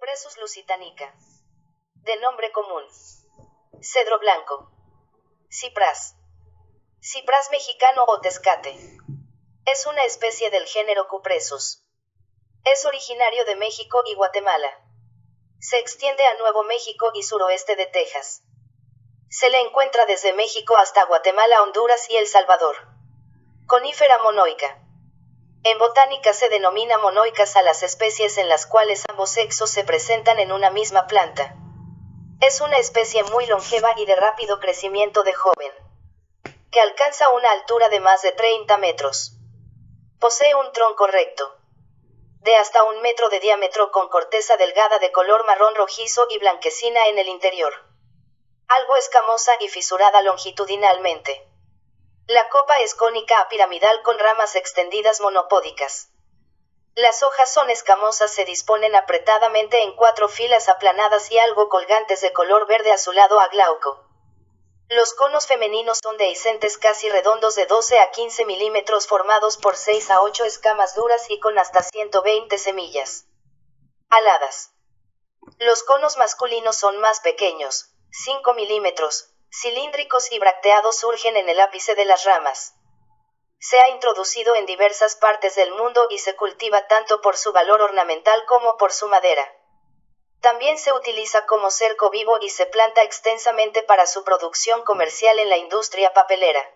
Cupressus lusitanica. De nombre común: cedro blanco. Cypras. Cypras mexicano o tezcate. Es una especie del género Cupressus. Es originario de México y Guatemala. Se extiende a Nuevo México y suroeste de Texas. Se le encuentra desde México hasta Guatemala, Honduras y El Salvador. Conífera monoica. En botánica se denomina monoicas a las especies en las cuales ambos sexos se presentan en una misma planta. Es una especie muy longeva y de rápido crecimiento de joven, que alcanza una altura de más de 30 metros. Posee un tronco recto, de hasta 1 metro de diámetro, con corteza delgada de color marrón rojizo y blanquecina en el interior, algo escamosa y fisurada longitudinalmente. La copa es cónica a piramidal con ramas extendidas monopódicas. Las hojas son escamosas, se disponen apretadamente en 4 filas aplanadas y algo colgantes de color verde azulado a glauco. Los conos femeninos son dehiscentes casi redondos de 12 a 15 milímetros formados por 6 a 8 escamas duras y con hasta 120 semillas aladas. Los conos masculinos son más pequeños, 5 milímetros, cilíndricos y bracteados, surgen en el ápice de las ramas. Se ha introducido en diversas partes del mundo y se cultiva tanto por su valor ornamental como por su madera. También se utiliza como cerco vivo y se planta extensamente para su producción comercial en la industria papelera.